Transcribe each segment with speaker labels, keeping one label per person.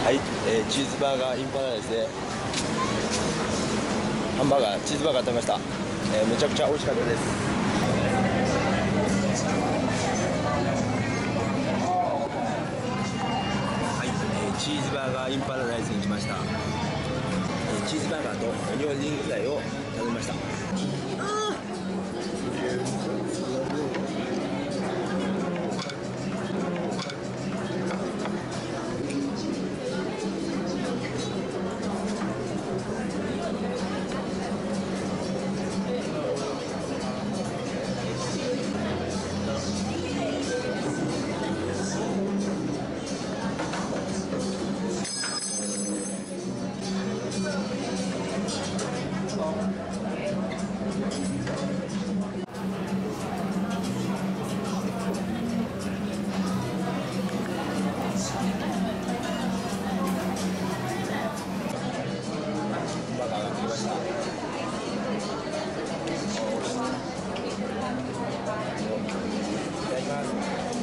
Speaker 1: はい、チーズバーガーインパラダイスでチーズバーガー食べました。めちゃくちゃ美味しかったです。はい、チーズバーガーインパラダイスに来ました。チーズバーガーとオニオンリングフライを食べました。バーガーが来ました。いただきます。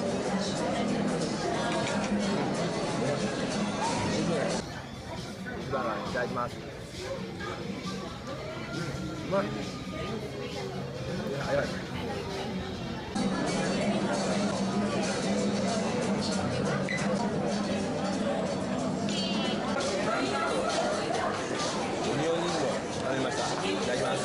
Speaker 1: チーズバーガーいただきます。うまい。早い。オニオンリングを食べました。いただきます。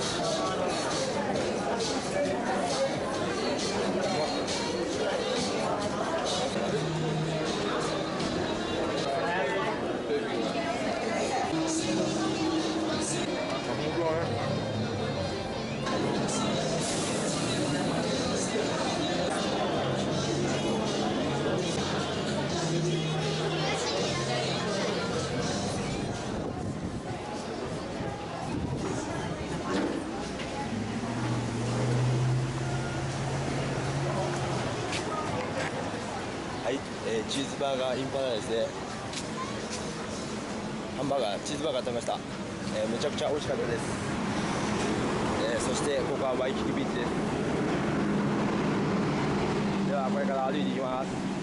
Speaker 1: はい、チーズバーガーインパラダイスでチーズバーガー食べました。めちゃくちゃ美味しかったです。そしてここはワイキキビーチです。ではこれから歩いていきます。